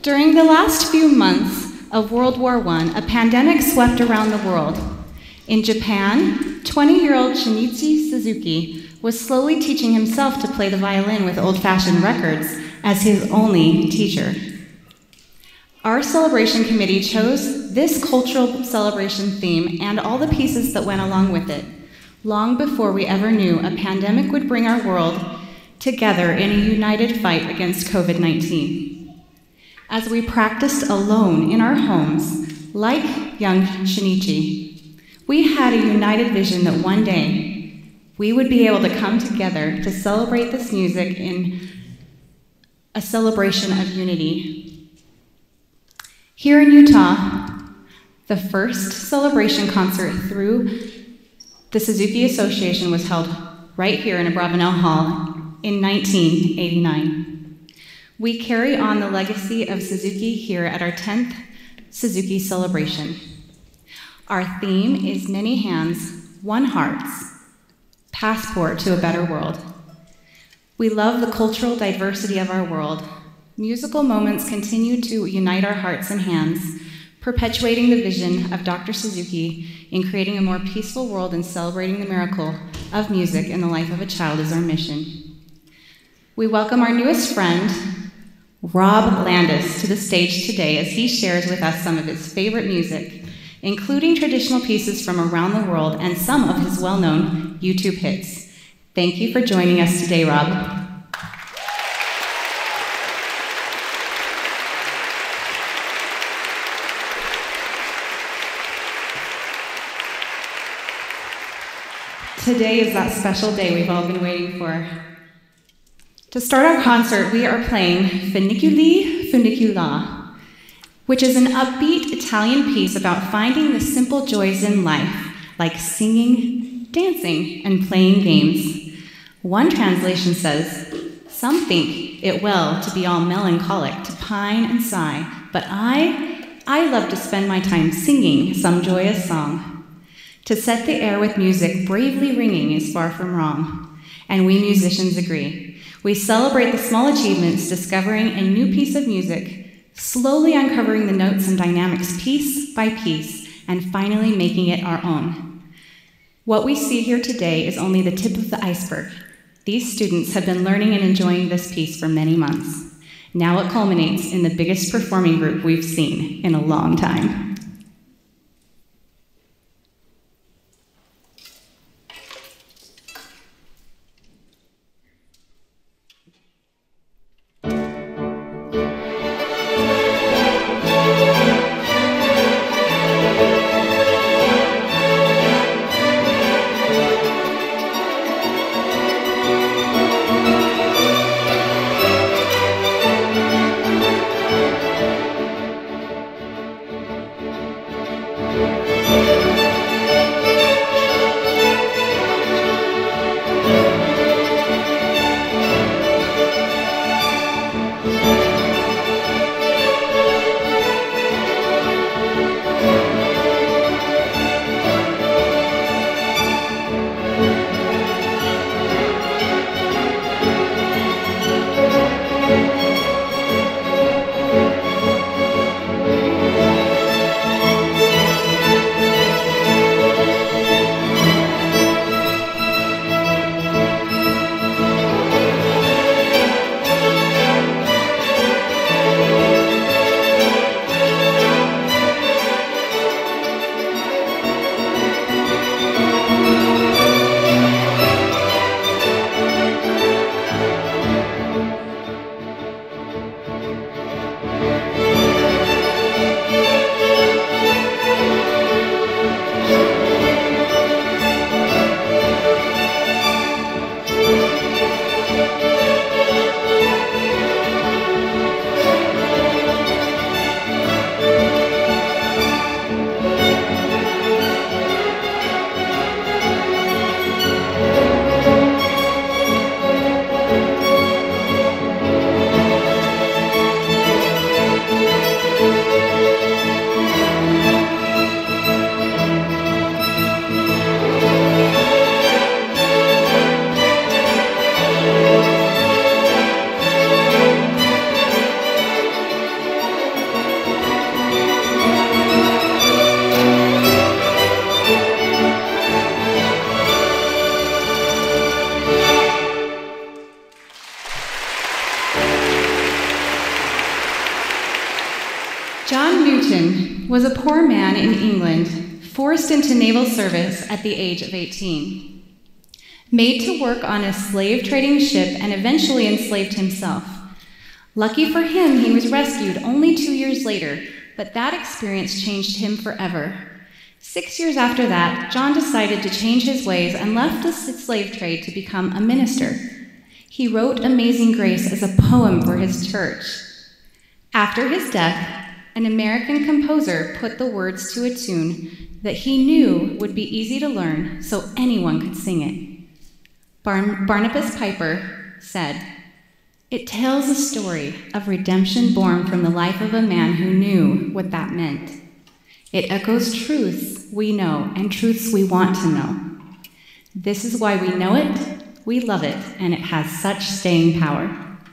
During the last few months of World War I, a pandemic swept around the world. In Japan, 20-year-old Shinichi Suzuki was slowly teaching himself to play the violin with old-fashioned records as his only teacher. Our celebration committee chose this cultural celebration theme and all the pieces that went along with it, long before we ever knew a pandemic would bring our world together in a united fight against COVID-19. As we practiced alone in our homes, like young Shinichi, we had a united vision that one day we would be able to come together to celebrate this music in a celebration of unity. Here in Utah, the first celebration concert through the Suzuki Association was held right here in Abravanel Hall in 1989. We carry on the legacy of Suzuki here at our 10th Suzuki Celebration. Our theme is Many Hands, One Hearts, Passport to a Better World. We love the cultural diversity of our world. Musical moments continue to unite our hearts and hands, perpetuating the vision of Dr. Suzuki in creating a more peaceful world and celebrating the miracle of music in the life of a child is our mission. We welcome our newest friend, Rob Landis, to the stage today as he shares with us some of his favorite music, including traditional pieces from around the world and some of his well-known YouTube hits. Thank you for joining us today, Rob. Today is that special day we've all been waiting for. To start our concert, we are playing Funiculi Funicula, which is an upbeat Italian piece about finding the simple joys in life, like singing, dancing, and playing games. One translation says, "Some think it well to be all melancholic, to pine and sigh, but I love to spend my time singing some joyous song. To set the air with music bravely ringing is far from wrong, and we musicians agree. We celebrate the small achievements, discovering a new piece of music, slowly uncovering the notes and dynamics piece by piece, and finally making it our own. What we see here today is only the tip of the iceberg. These students have been learning and enjoying this piece for many months. Now it culminates in the biggest performing group we've seen in a long time." Washington was a poor man in England, forced into naval service at the age of 18. Made to work on a slave trading ship and eventually enslaved himself. Lucky for him, he was rescued only 2 years later, but that experience changed him forever. 6 years after that, John decided to change his ways and left the slave trade to become a minister. He wrote Amazing Grace as a poem for his church. After his death, an American composer put the words to a tune that he knew would be easy to learn so anyone could sing it. Barnabas Piper said, "It tells a story of redemption born from the life of a man who knew what that meant. It echoes truths we know and truths we want to know. This is why we know it, we love it, and it has such staying power."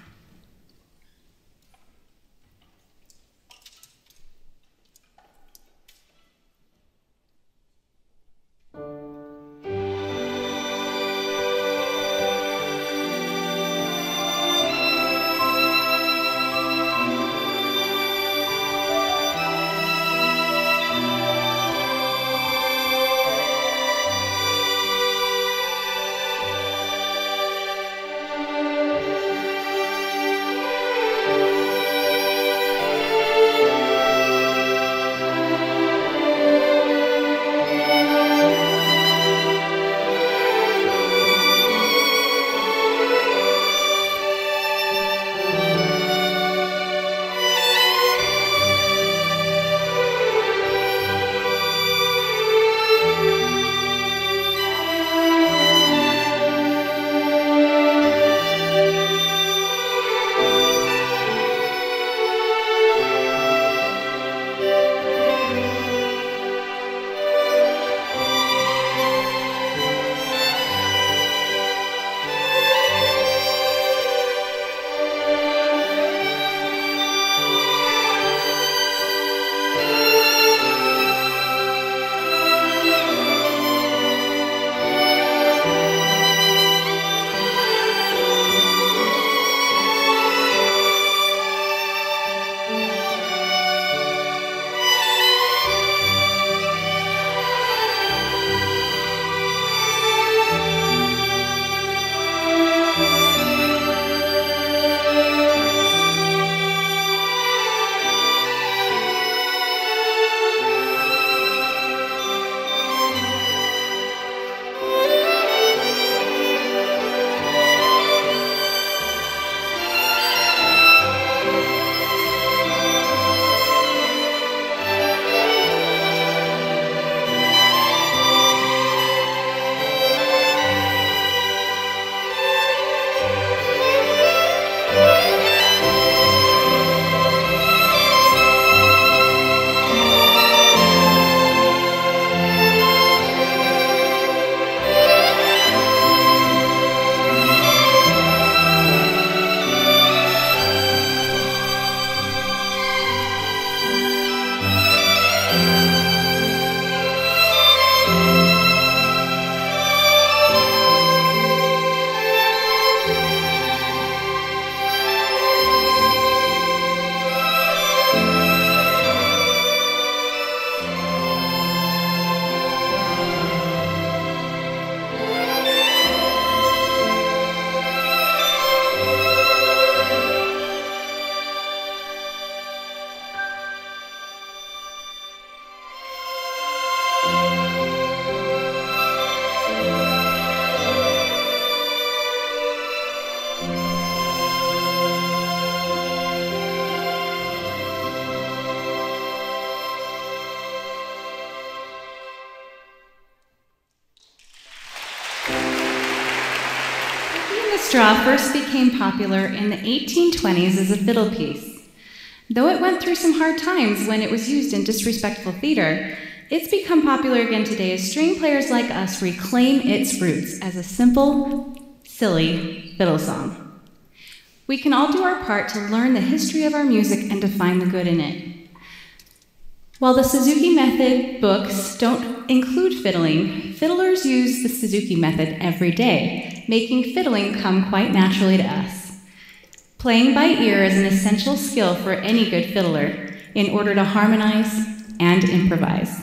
straw first became popular in the 1820s as a fiddle piece. Though it went through some hard times when it was used in disrespectful theater, it's become popular again today as string players like us reclaim its roots as a simple, silly fiddle song. We can all do our part to learn the history of our music and to find the good in it. While the Suzuki method books don't include fiddling, fiddlers use the Suzuki method every day, making fiddling come quite naturally to us. Playing by ear is an essential skill for any good fiddler. in order to harmonize and improvise.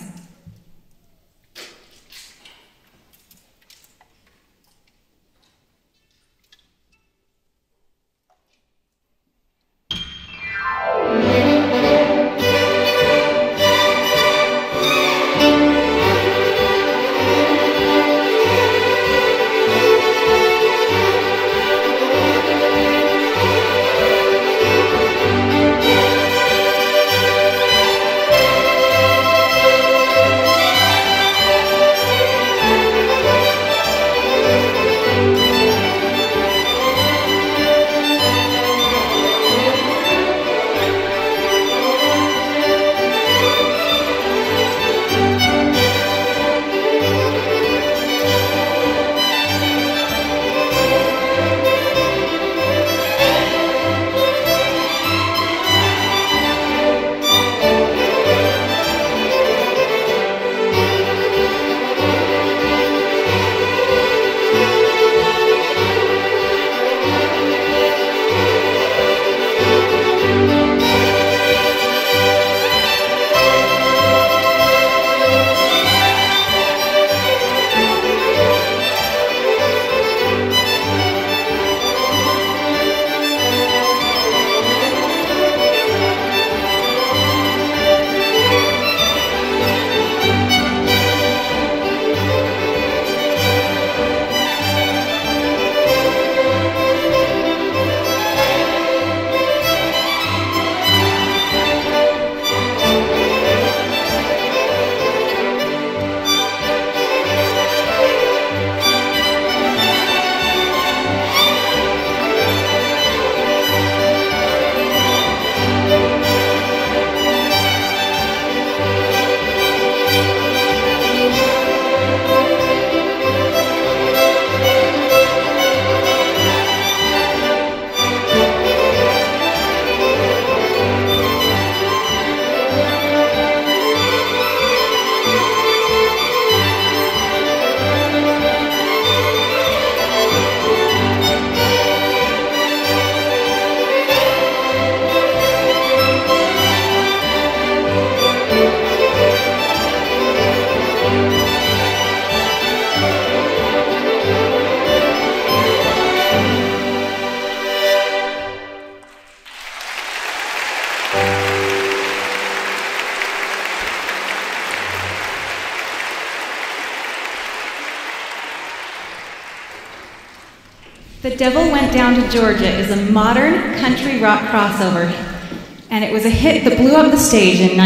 The Devil Went Down to Georgia is a modern country rock crossover, and it was a hit that blew up the stage in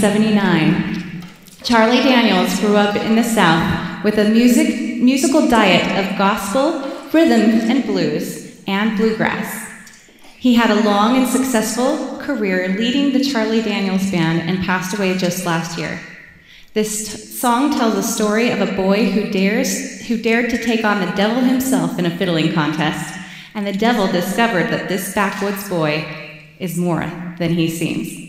1979. Charlie Daniels grew up in the South with a musical diet of gospel, rhythm and blues, and bluegrass. He had a long and successful career leading the Charlie Daniels Band and passed away just last year. This song tells a story of a boy who dared to take on the devil himself in a fiddling contest, and the devil discovered that this backwoods boy is more than he seems.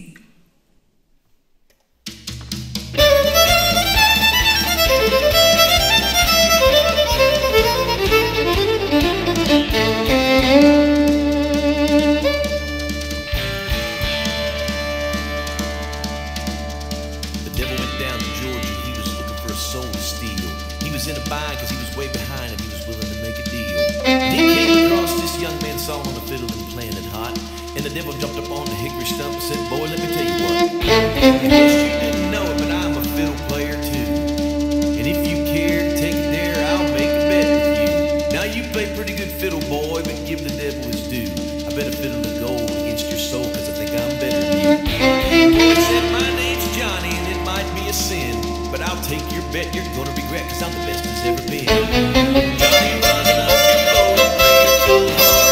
On the fiddle and playing it hot, and the devil jumped up on the hickory stump and said, "Boy, let me tell you what. I guess you didn't know it, but I'm a fiddle player too. And if you care to take it there, I'll make a bet with you. Now you play pretty good fiddle, boy, but give the devil his due. I bet a fiddle of gold against your soul, 'cause I think I'm better than you." Boy said, "My name's Johnny, and it might be a sin, but I'll take your bet. You're gonna regret, 'cause I'm the best as ever been." Johnny running up your boat, playing full hard.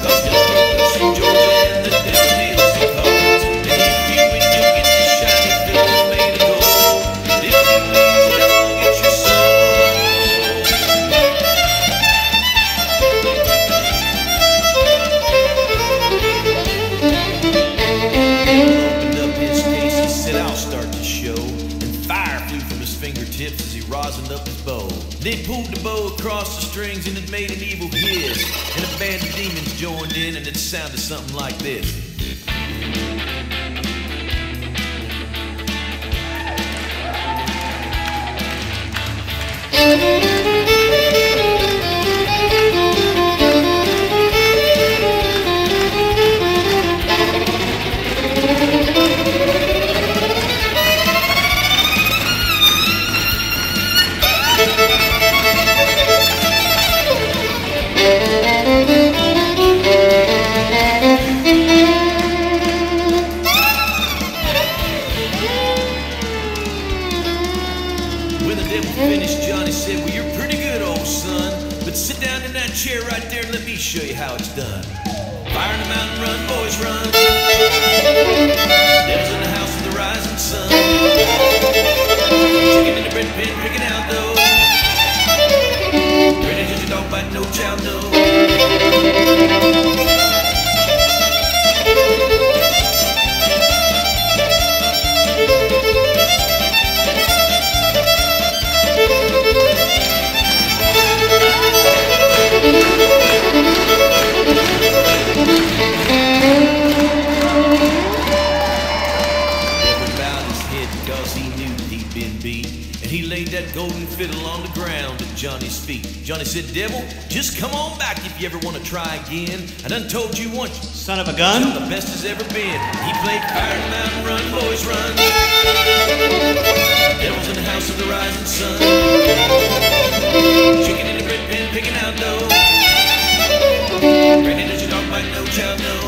They pulled the bow across the strings and it made an evil hiss, and a band of demons joined in and it sounded something like this. me show you how it's done. Fire in the mountain, run, boys, run. Devil's in the house of the rising sun. Chicken in the bread pan, picking out dough. Ready to your dog bite, no child, no. He laid that golden fiddle on the ground at Johnny's feet. Johnny said, "Devil, just come on back if you ever want to try again. I done told you once, son of a gun, you're the best as ever been." He played Fire in the Mountain, Run, Boys, Run. Devil's in the house of the rising sun. Chicken in the bread pan, picking out dough. Granny, does your dog bite? No child, no.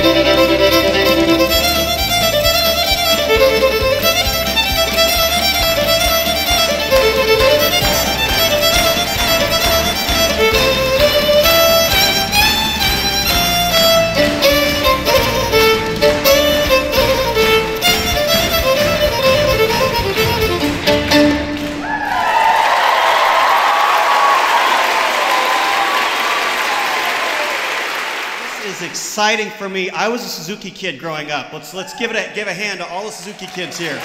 Exciting for me. I was a Suzuki kid growing up. Let's give a hand to all the Suzuki kids here.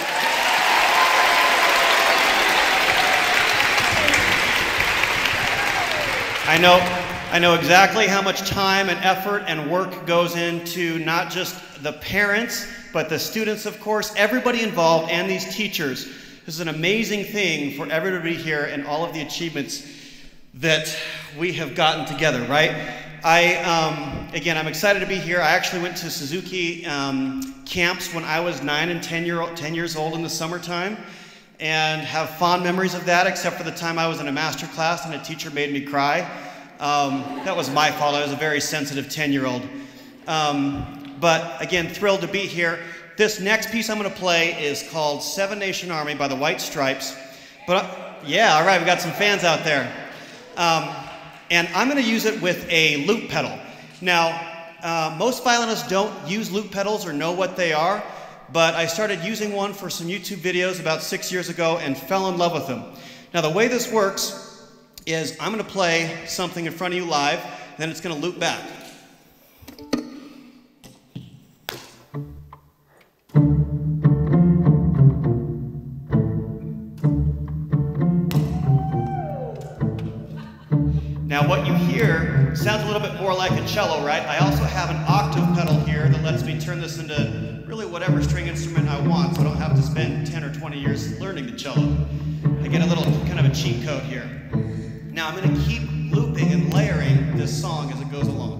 I know exactly how much time and effort and work goes into not just the parents, but the students, of course, everybody involved, and these teachers. This is an amazing thing for everybody here and all of the achievements that we have gotten together, right? Again, I'm excited to be here. I actually went to Suzuki camps when I was 9 and 10 years old in the summertime, and have fond memories of that, except for the time I was in a master class and a teacher made me cry. That was my fault. I was a very sensitive 10-year-old. But again, thrilled to be here. This next piece I'm going to play is called Seven Nation Army by the White Stripes. But yeah, all right, we got some fans out there. And I'm going to use it with a loop pedal. Now, most violinists don't use loop pedals or know what they are, but I started using one for some YouTube videos about 6 years ago and fell in love with them. Now, the way this works is I'm going to play something in front of you live, then it's going to loop back. Now what you hear sounds a little bit more like a cello, right? I also have an octave pedal here that lets me turn this into really whatever string instrument I want, so I don't have to spend 10 or 20 years learning the cello. I get a little kind of a cheat code here. Now I'm going to keep looping and layering this song as it goes along.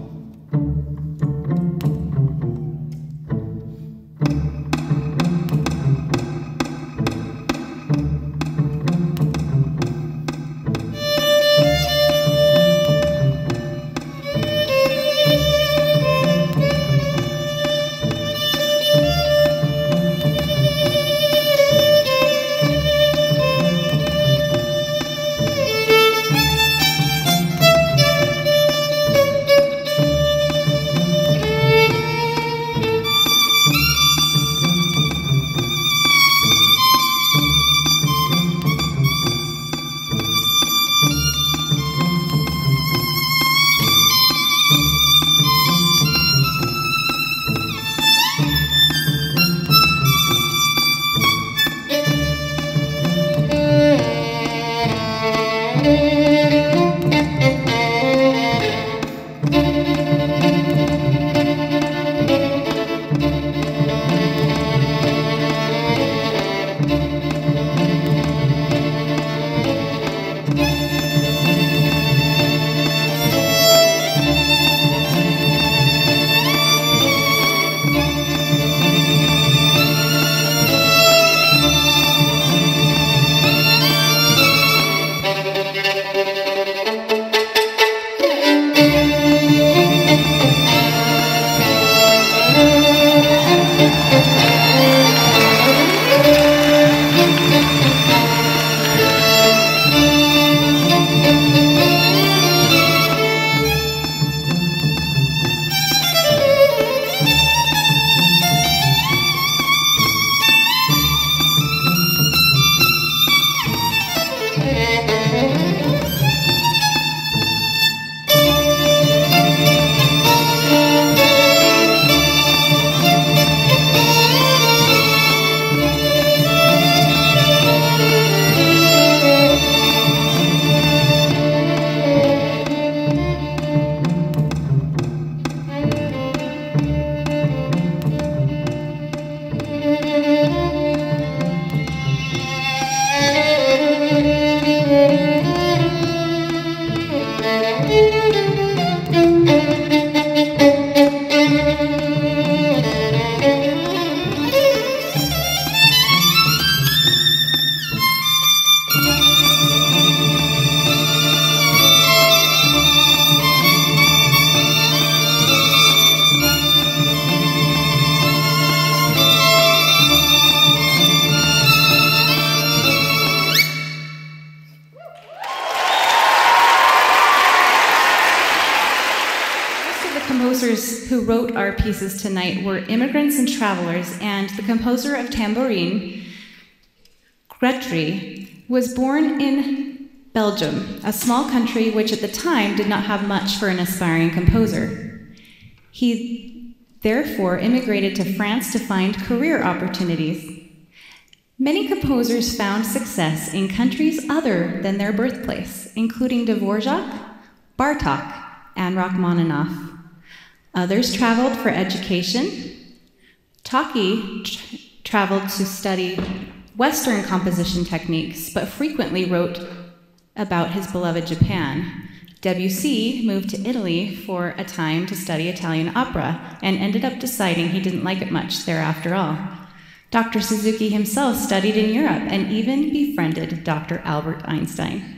composers who wrote our pieces tonight were immigrants and travelers, and the composer of tambourine, Gretry, was born in Belgium, a small country which at the time did not have much for an aspiring composer. He therefore immigrated to France to find career opportunities. Many composers found success in countries other than their birthplace, including Dvorak, Bartók, and Rachmaninoff. Others traveled for education. Taki traveled to study Western composition techniques, but frequently wrote about his beloved Japan. Debussy moved to Italy for a time to study Italian opera and ended up deciding he didn't like it much there after all. Dr. Suzuki himself studied in Europe and even befriended Dr. Albert Einstein.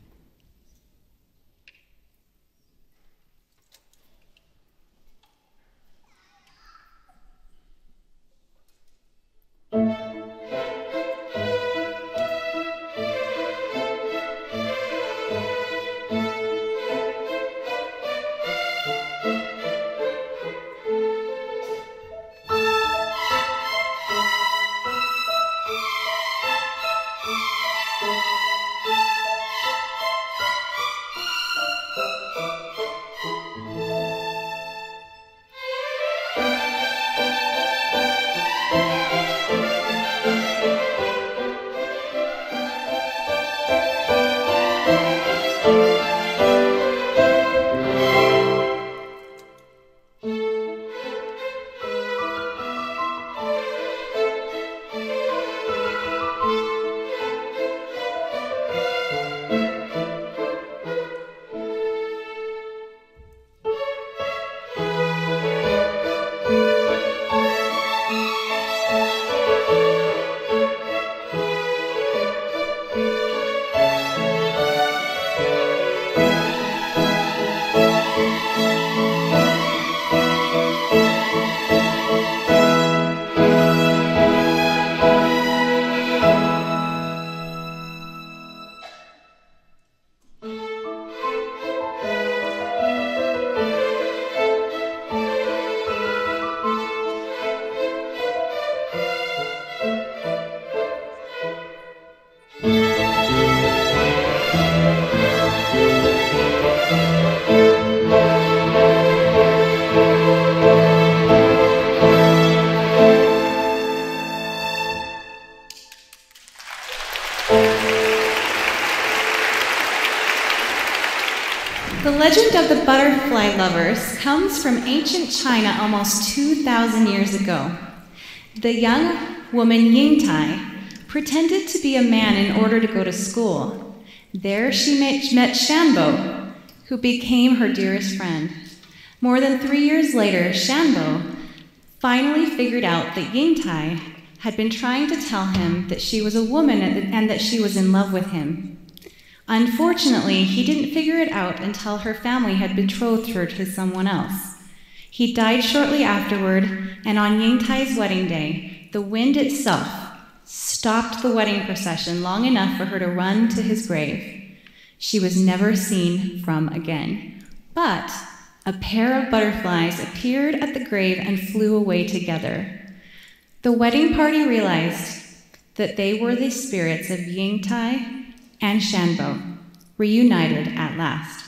The legend of the butterfly lovers comes from ancient China almost 2,000 years ago. The young woman Yingtai pretended to be a man in order to go to school. There she met Shanbo, who became her dearest friend. More than 3 years later, Shanbo finally figured out that Yingtai had been trying to tell him that she was a woman and that she was in love with him. Unfortunately, he didn't figure it out until her family had betrothed her to someone else. He died shortly afterward, and on Yingtai's wedding day, the wind itself stopped the wedding procession long enough for her to run to his grave. She was never seen from again. But a pair of butterflies appeared at the grave and flew away together. The wedding party realized that they were the spirits of Yingtai and Shanbo, reunited at last.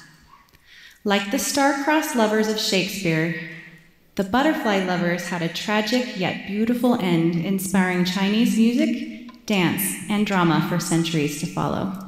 Like the star-crossed lovers of Shakespeare, the butterfly lovers had a tragic yet beautiful end, inspiring Chinese music, dance, and drama for centuries to follow.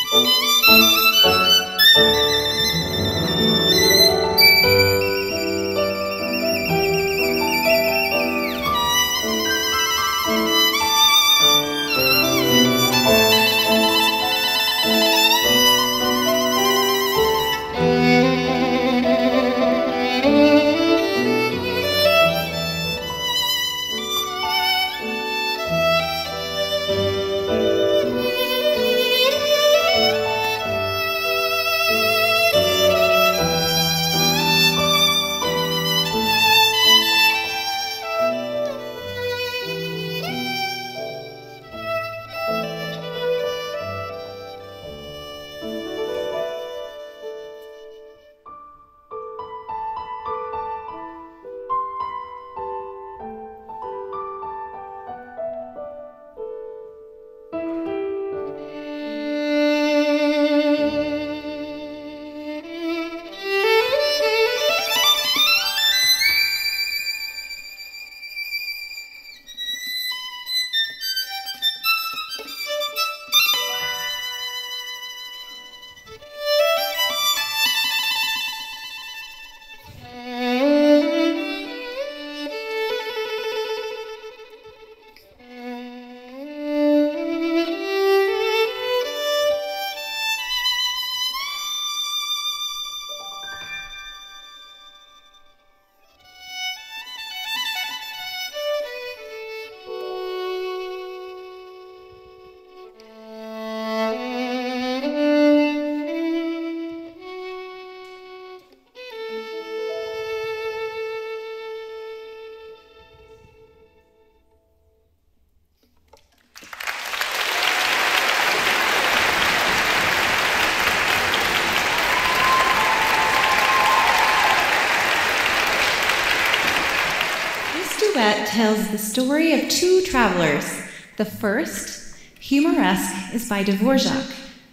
duet tells the story of two travelers. The first, Humoresque, is by Dvorak,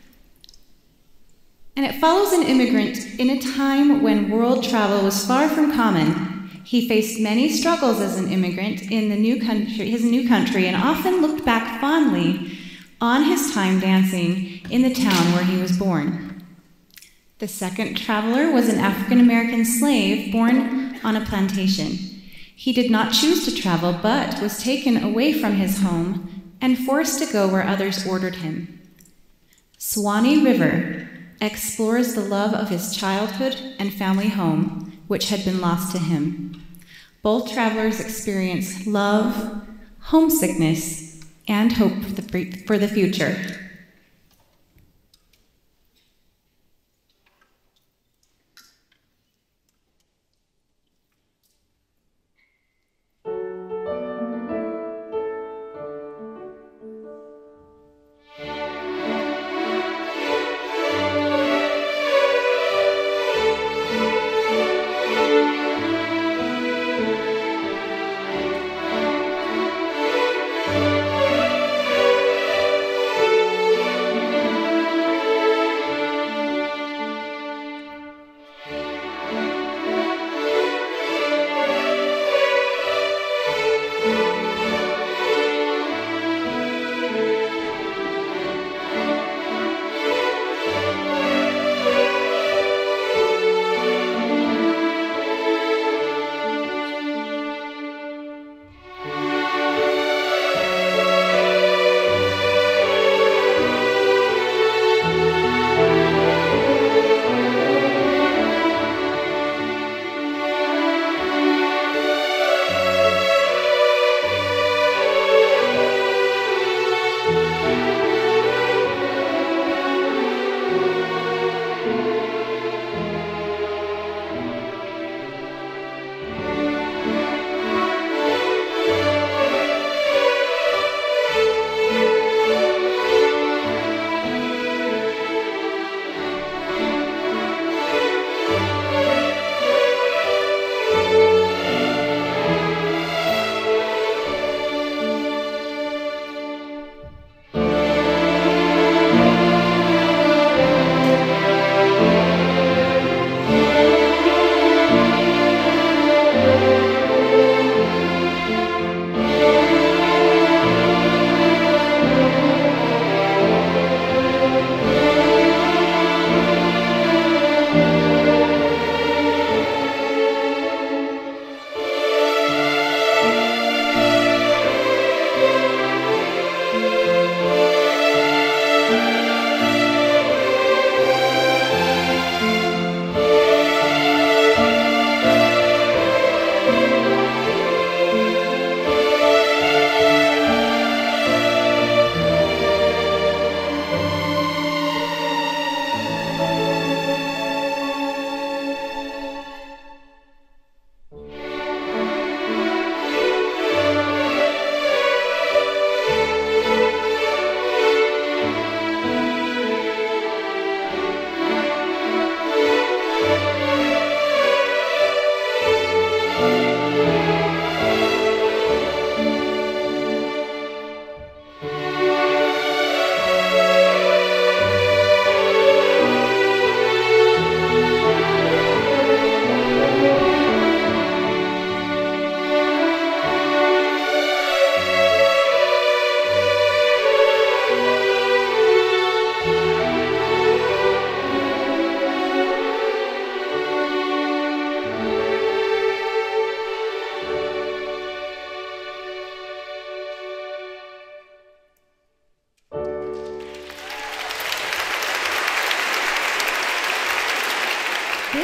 and it follows an immigrant in a time when world travel was far from common. He faced many struggles as an immigrant in his new country, and often looked back fondly on his time dancing in the town where he was born. The second traveler was an African-American slave born on a plantation. He did not choose to travel, but was taken away from his home and forced to go where others ordered him. Swanee River explores the love of his childhood and family home, which had been lost to him. Both travelers experience love, homesickness, and hope for the future.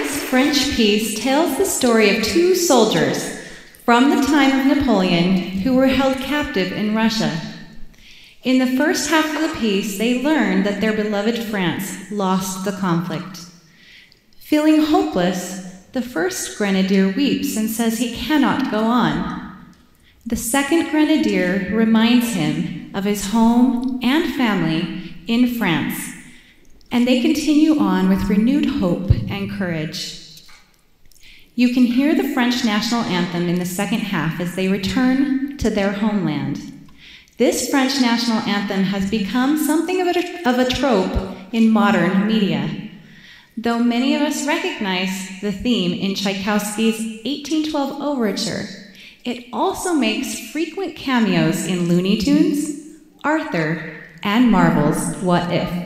tonight's French piece tells the story of two soldiers from the time of Napoleon who were held captive in Russia. In the first half of the piece, they learn that their beloved France lost the conflict. Feeling hopeless, the first grenadier weeps and says he cannot go on. The second grenadier reminds him of his home and family in France, and they continue on with renewed hope and courage. You can hear the French national anthem in the second half as they return to their homeland. This French national anthem has become something of a trope in modern media. Though many of us recognize the theme in Tchaikovsky's 1812 overture, it also makes frequent cameos in Looney Tunes, Arthur, and Marvel's What If?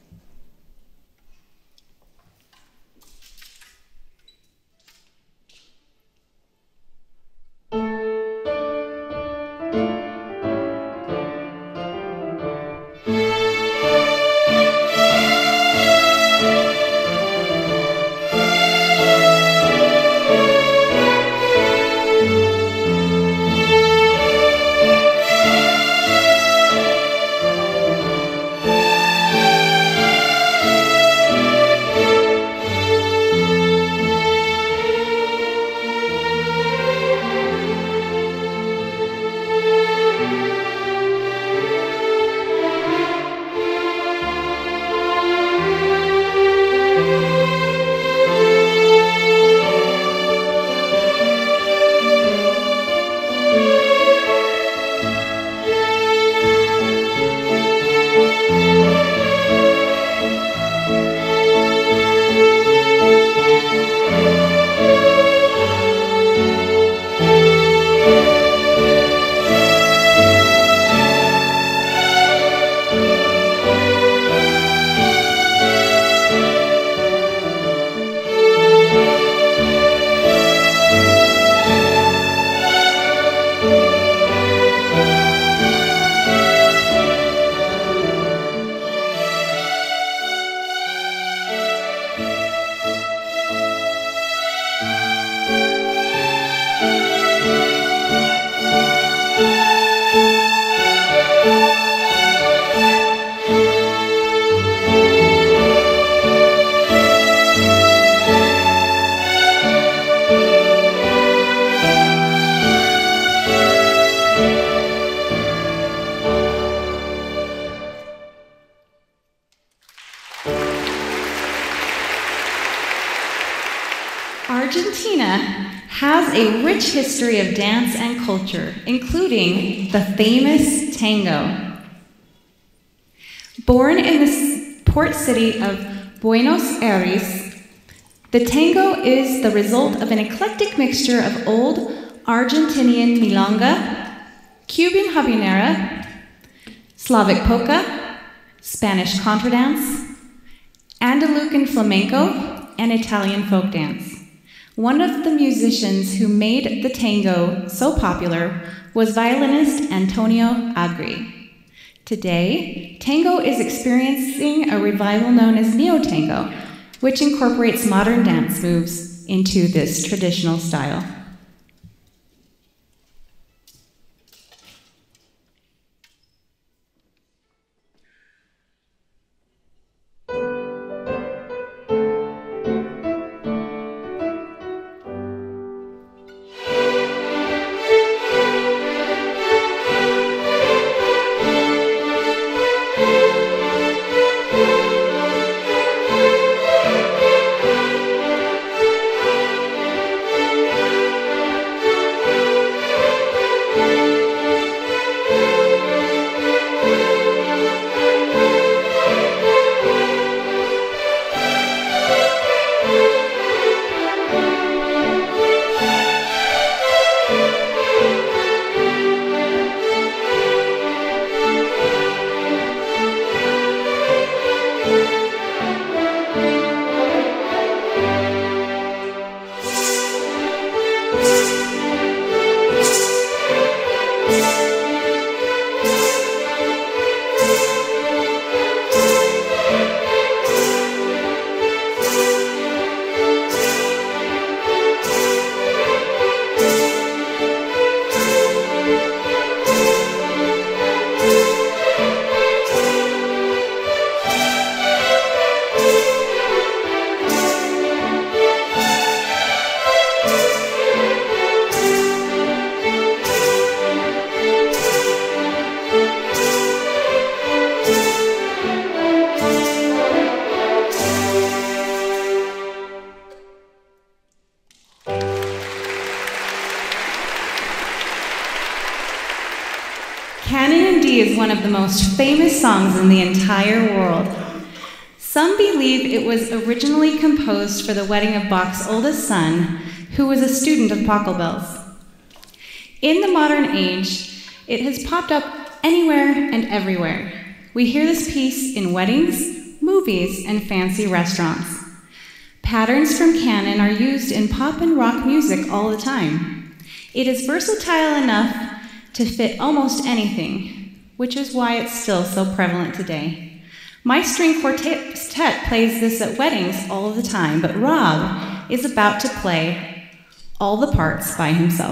Argentina has a rich history of dance and culture, including the famous tango. Born in the port city of Buenos Aires, the tango is the result of an eclectic mixture of old Argentinian milonga, Cuban habanera, Slavic polka, Spanish contradance, Andalusian flamenco, and Italian folk dance. One of the musicians who made the tango so popular was violinist Antonio Agri. Today, tango is experiencing a revival known as neo-tango, which incorporates modern dance moves into this traditional style. one of the most famous songs in the entire world. Some believe it was originally composed for the wedding of Bach's oldest son, who was a student of Pachelbel's. In the modern age, it has popped up anywhere and everywhere. We hear this piece in weddings, movies, and fancy restaurants. Patterns from canon are used in pop and rock music all the time. It is versatile enough to fit almost anything, which is why it's still so prevalent today. My string quartet plays this at weddings all the time, but Rob is about to play all the parts by himself.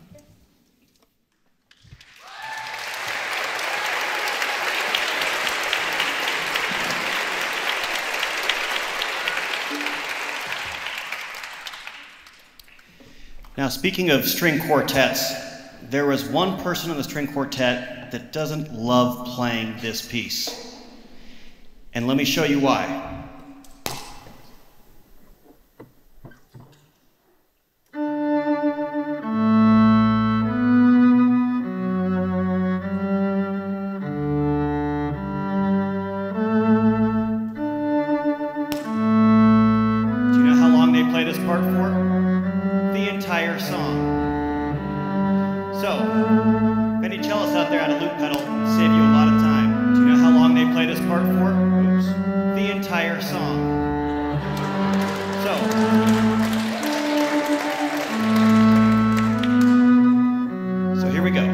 Now, speaking of string quartets, there was one person in the string quartet that doesn't love playing this piece. And let me show you why. Do you know how long they play this part for? The entire song. So, if any cellists out there had a loop pedal, save you a lot of time. Do you know how long they play this part for? Oops. The entire song. So here we go.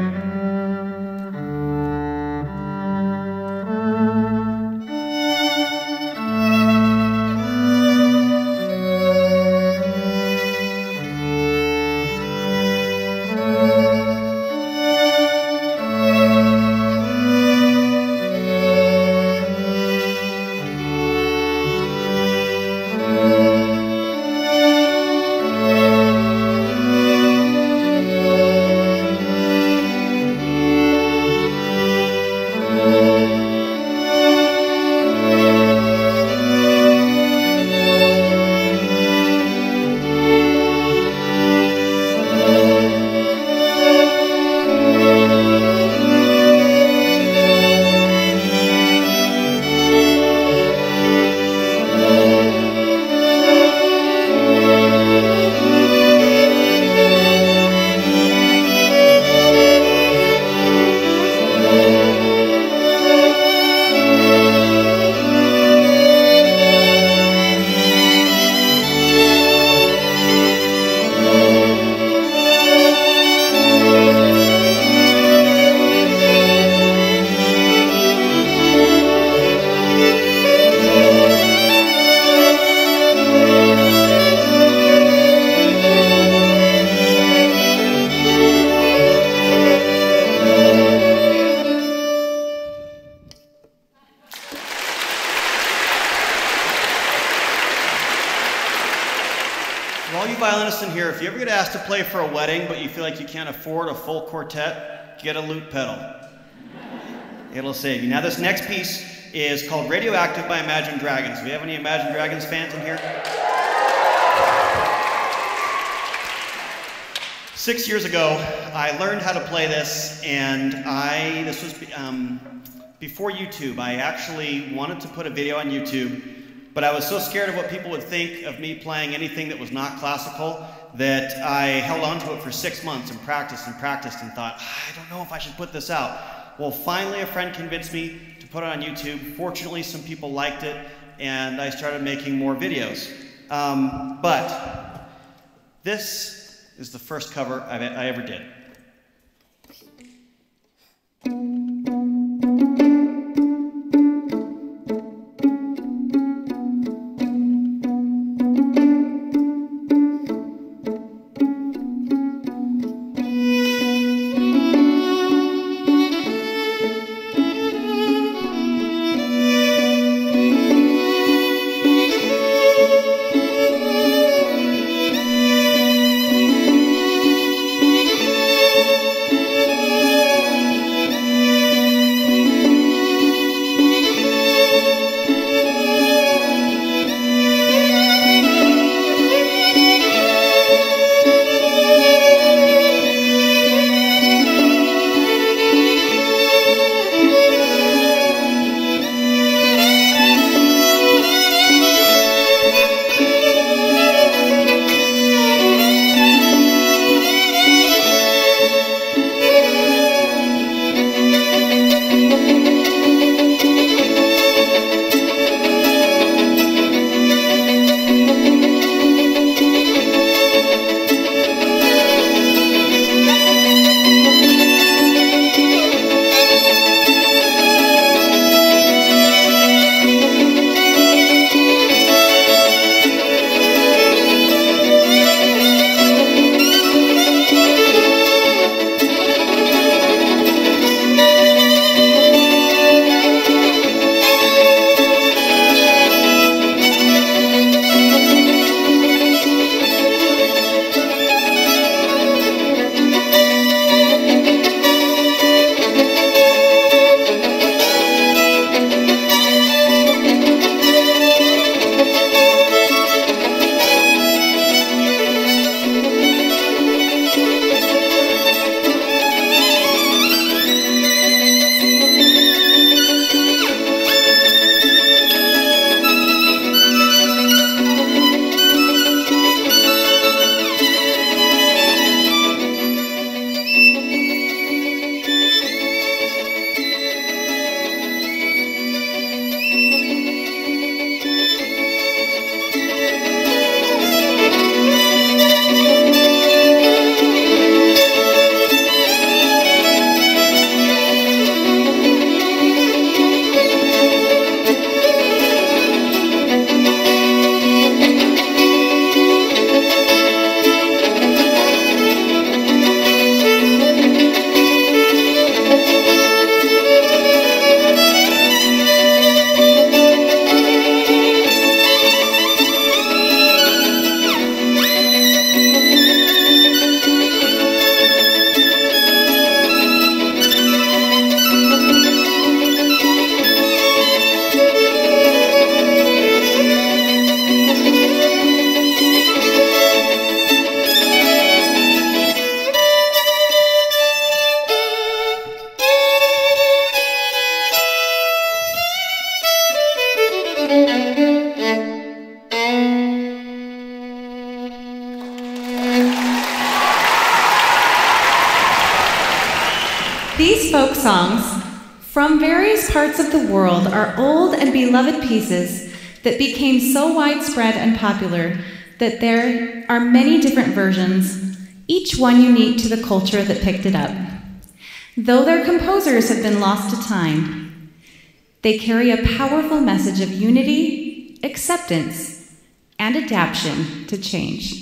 For all you violinists in here, if you ever get asked to play for a wedding but you feel like you can't afford a full quartet, get a lute pedal. It'll save you. Now this next piece is called Radioactive by Imagine Dragons. Do we have any Imagine Dragons fans in here? 6 years ago, I learned how to play this, and this was before YouTube. I actually wanted to put a video on YouTube, but I was so scared of what people would think of me playing anything that was not classical that I held on to it for 6 months and practiced and thought, I don't know if I should put this out. Well, finally a friend convinced me to put it on YouTube. Fortunately, some people liked it, and I started making more videos. But this is the first cover I ever did. folk songs from various parts of the world are old and beloved pieces that became so widespread and popular that there are many different versions, each one unique to the culture that picked it up. Though their composers have been lost to time, they carry a powerful message of unity, acceptance, and adaptation to change.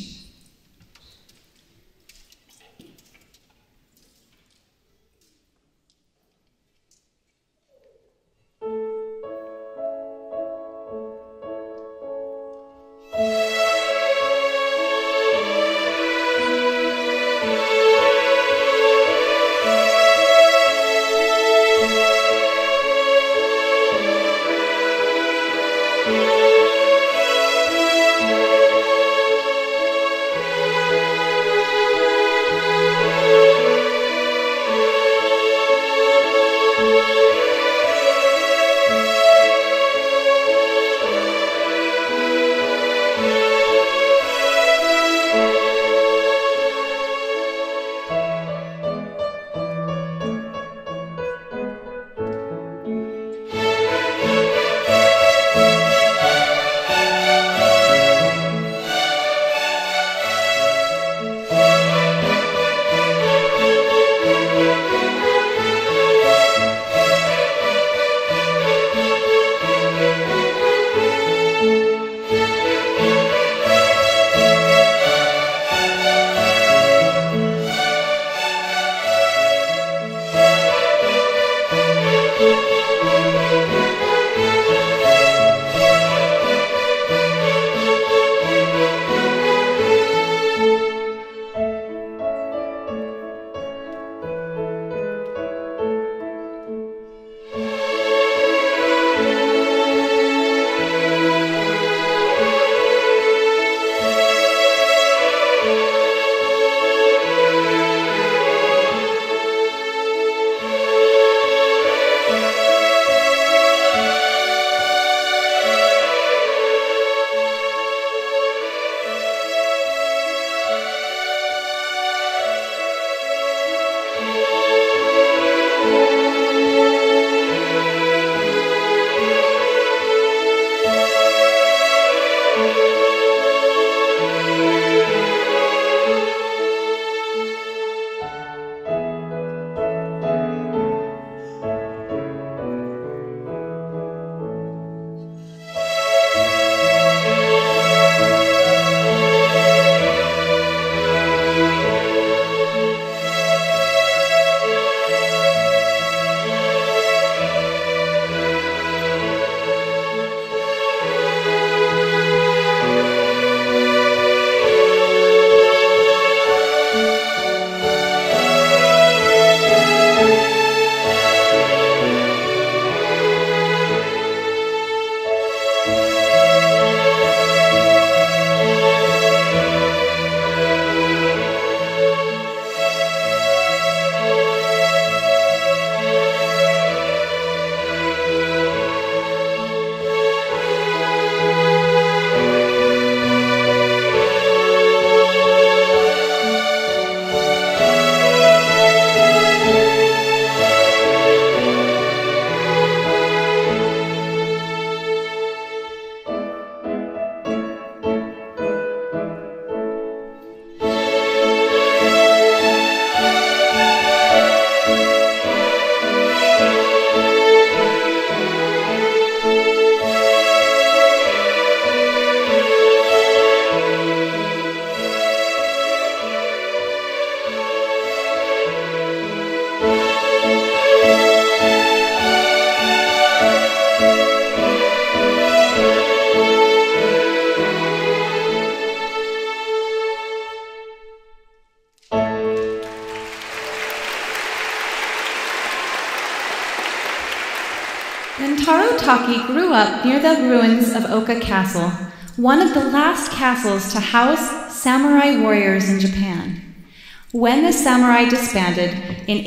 Rentaro Taki grew up near the ruins of Oka Castle, one of the last castles to house samurai warriors in Japan. When the samurai disbanded in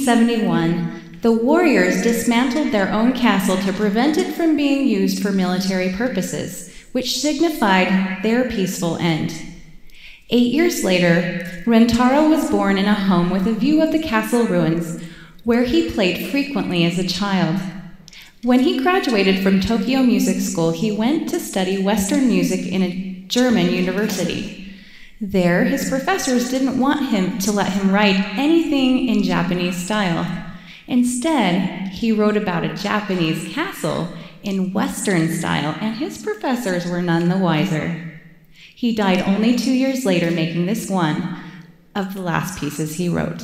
1871, the warriors dismantled their own castle to prevent it from being used for military purposes, which signified their peaceful end. 8 years later, Rentaro was born in a home with a view of the castle ruins, where he played frequently as a child. When he graduated from Tokyo Music School, he went to study Western music in a German university. There, his professors didn't want him to let him write anything in Japanese style. Instead, he wrote about a Japanese castle in Western style, and his professors were none the wiser. He died only 2 years later, making this one of the last pieces he wrote.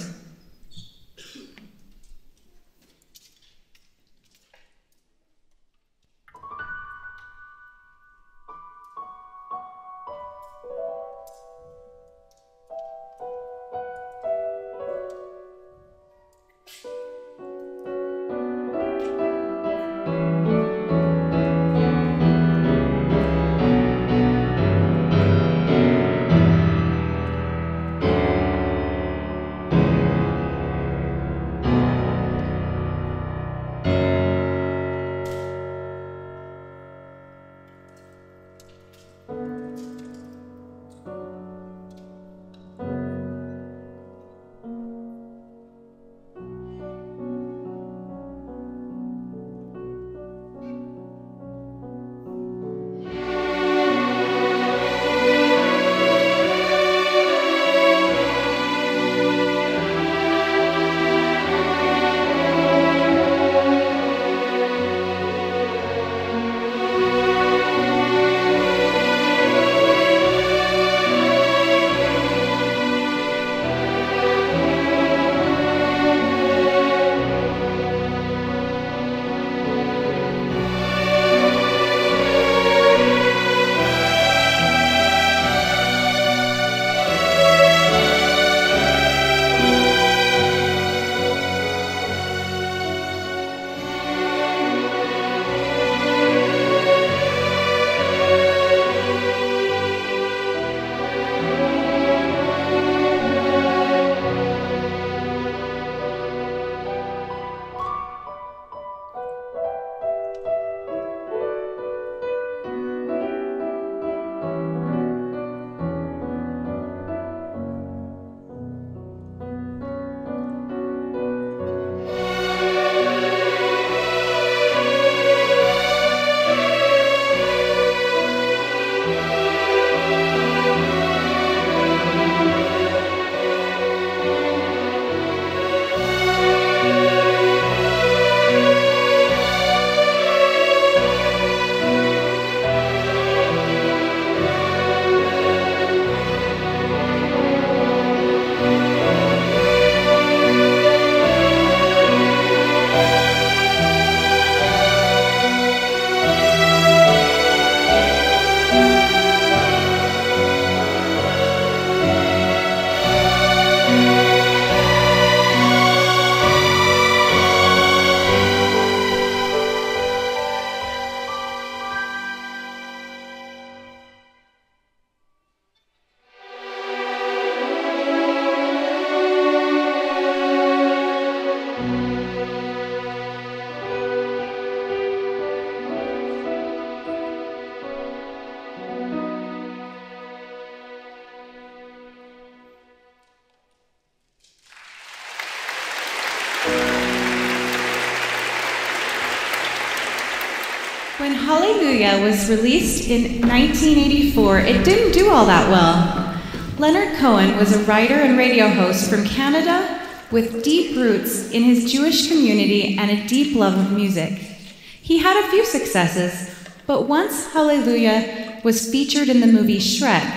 When Hallelujah was released in 1984, it didn't do all that well. Leonard Cohen was a writer and radio host from Canada with deep roots in his Jewish community and a deep love of music. He had a few successes, but once Hallelujah was featured in the movie Shrek,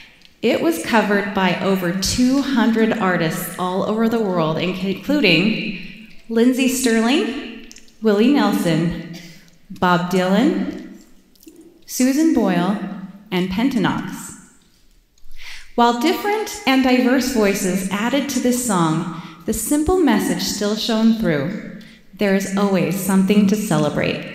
it was covered by over 200 artists all over the world, including Lindsey Stirling, Willie Nelson, Bob Dylan, Susan Boyle, and Pentanox. While different and diverse voices added to this song, the simple message still shone through. There is always something to celebrate.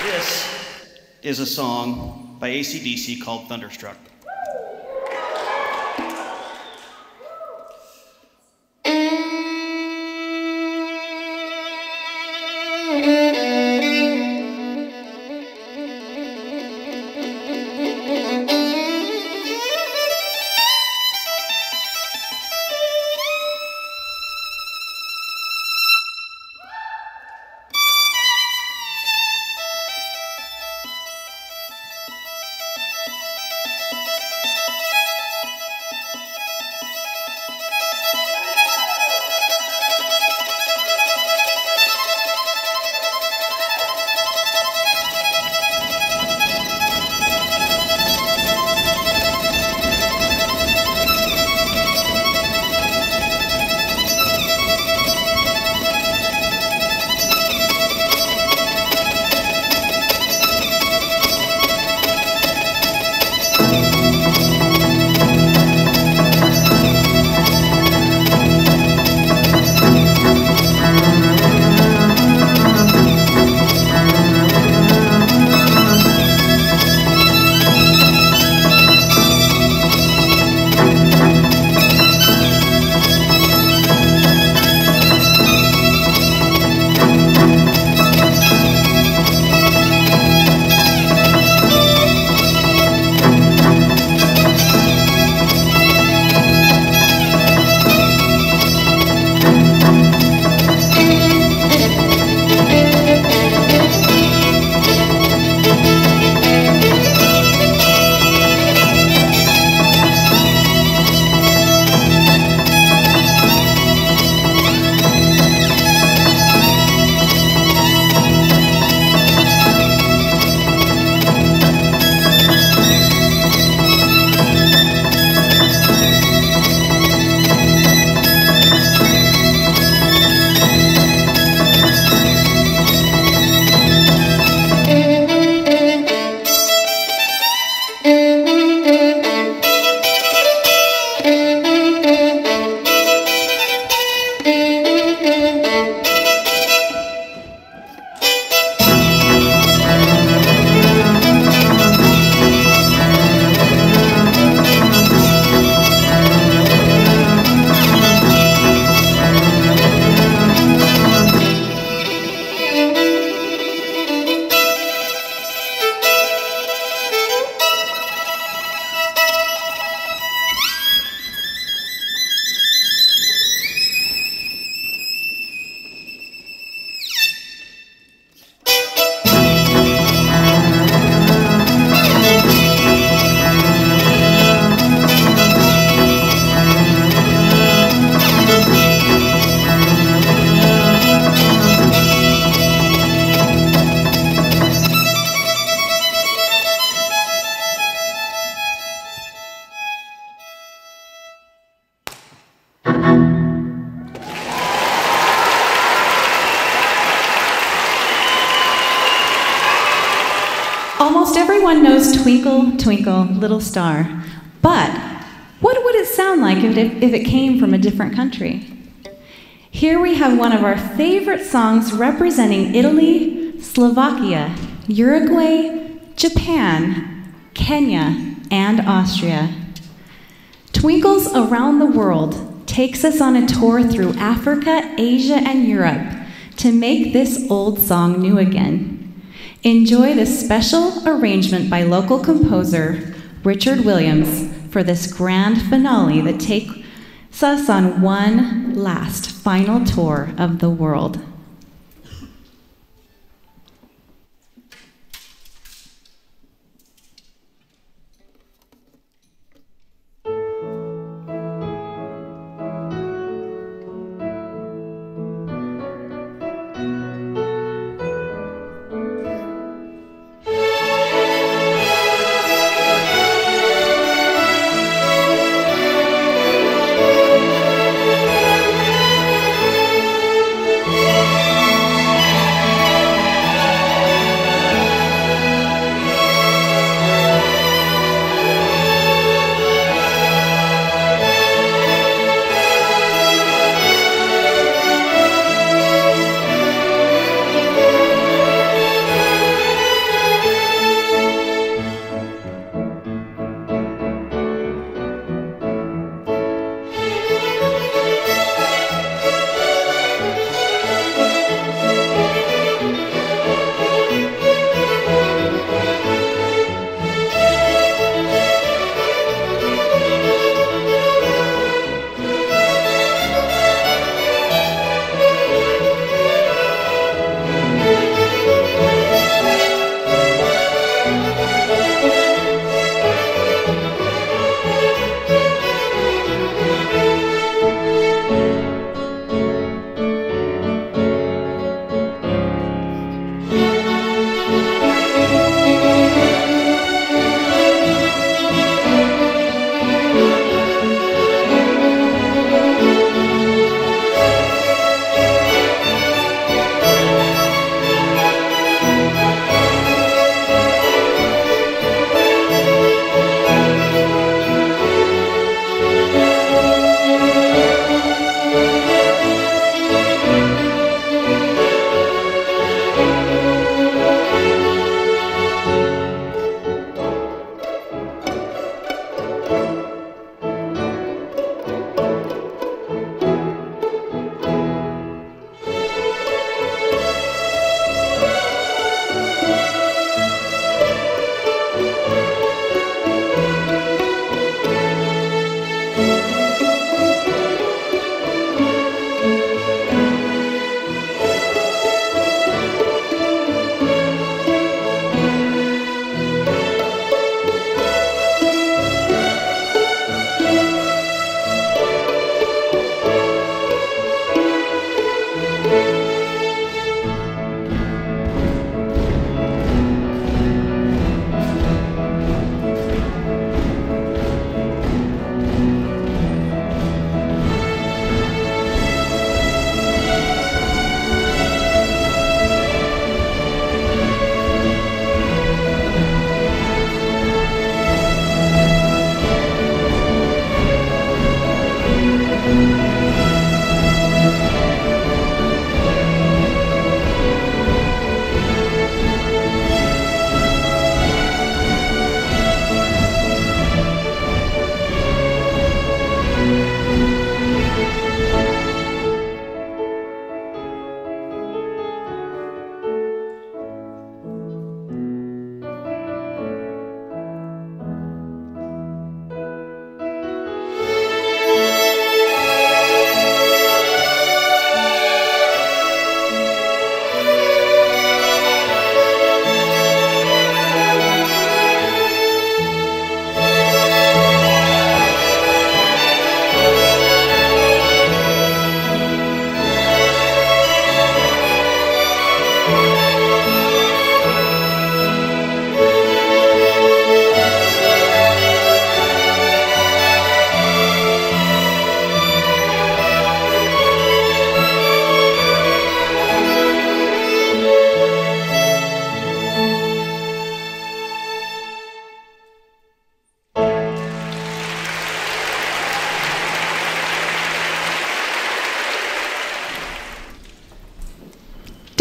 This is a song by AC/DC called Thunderstruck. Almost everyone knows Twinkle, Twinkle, Little Star, but what would it sound like if it came from a different country? Here we have one of our favorite songs representing Italy, Slovakia, Uruguay, Japan, Kenya, and Austria. Twinkles Around the World takes us on a tour through Africa, Asia, and Europe to make this old song new again. Enjoy this special arrangement by local composer Richard Williams for this grand finale that takes us on one last final tour of the world.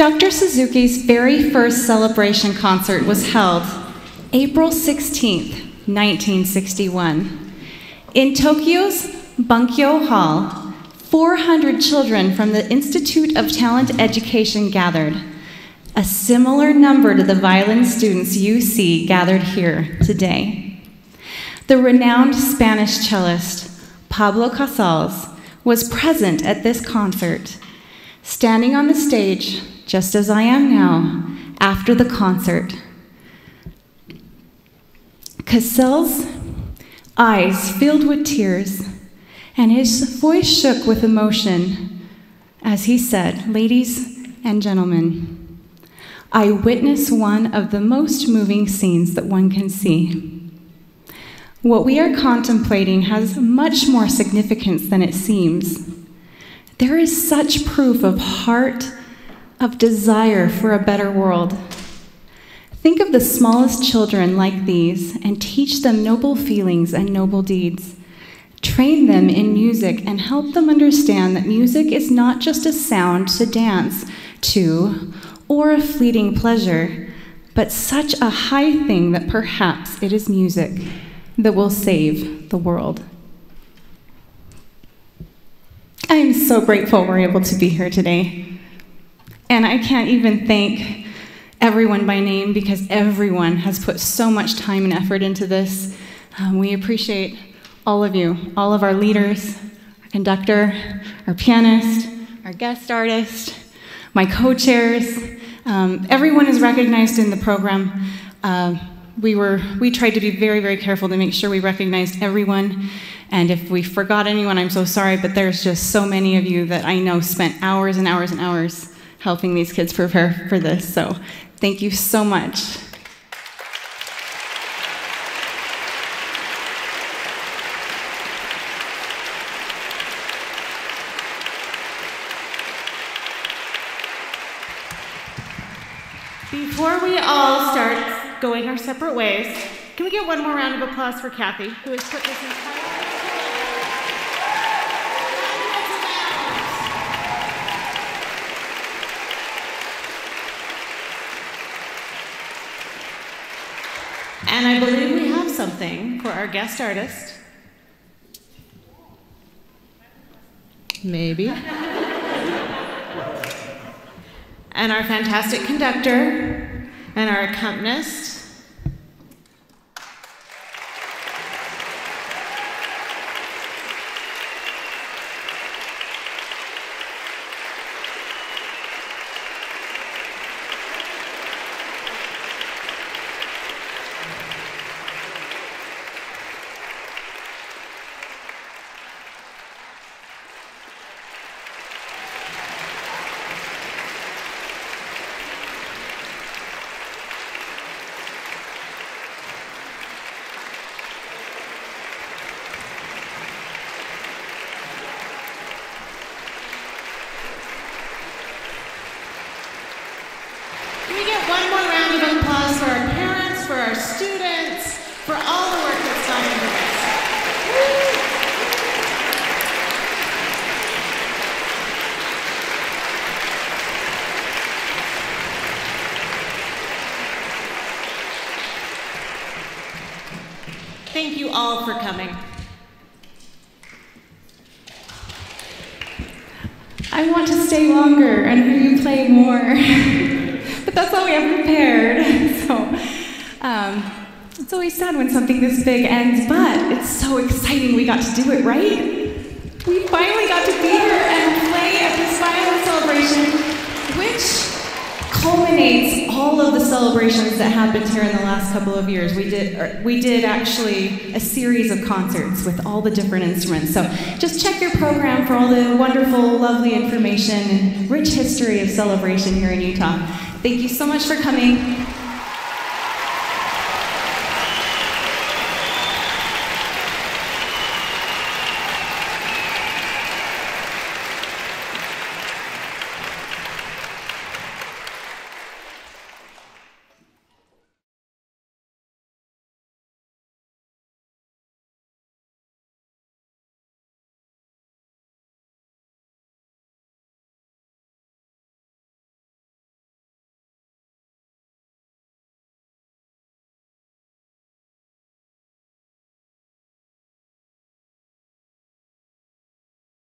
Dr. Suzuki's very first celebration concert was held April 16th, 1961. In Tokyo's Bunkyo Hall, 400 children from the Institute of Talent Education gathered. A similar number to the violin students you see gathered here today. The renowned Spanish cellist, Pablo Casals, was present at this concert, standing on the stage, just as I am now, after the concert. Casals' eyes filled with tears, and his voice shook with emotion as he said, "Ladies and gentlemen, I witness one of the most moving scenes that one can see. What we are contemplating has much more significance than it seems. There is such proof of heart, of desire for a better world. Think of the smallest children like these and teach them noble feelings and noble deeds. Train them in music and help them understand that music is not just a sound to dance to or a fleeting pleasure, but such a high thing that perhaps it is music that will save the world." I am so grateful we're able to be here today. And I can't even thank everyone by name because everyone has put so much time and effort into this. We appreciate all of you, all of our leaders, our conductor, our pianist, our guest artist, my co-chairs. Everyone is recognized in the program. We tried to be very, very careful to make sure we recognized everyone. And if we forgot anyone, I'm so sorry, but there's just so many of you that I know spent hours and hours and hours helping these kids prepare for this. So thank you so much. Before we all start going our separate ways, can we get one more round of applause for Kathy, who has put this entire... And I believe we have something for our guest artist. Maybe. And our fantastic conductor, and our accompanist. One more round of applause for our parents, for our students, for all the work that's gone into this. Thank you all for coming. I want to stay longer and hear you play more. But that's all we have prepared. So it's always sad when something this big ends, but it's so exciting we got to do it, right? We finally got to be here and play at this violin celebration, which culminates all of the celebrations that happened here in the last couple of years. We did actually a series of concerts with all the different instruments. So just check your program for all the wonderful, lovely information and rich history of celebration here in Utah. Thank you so much for coming.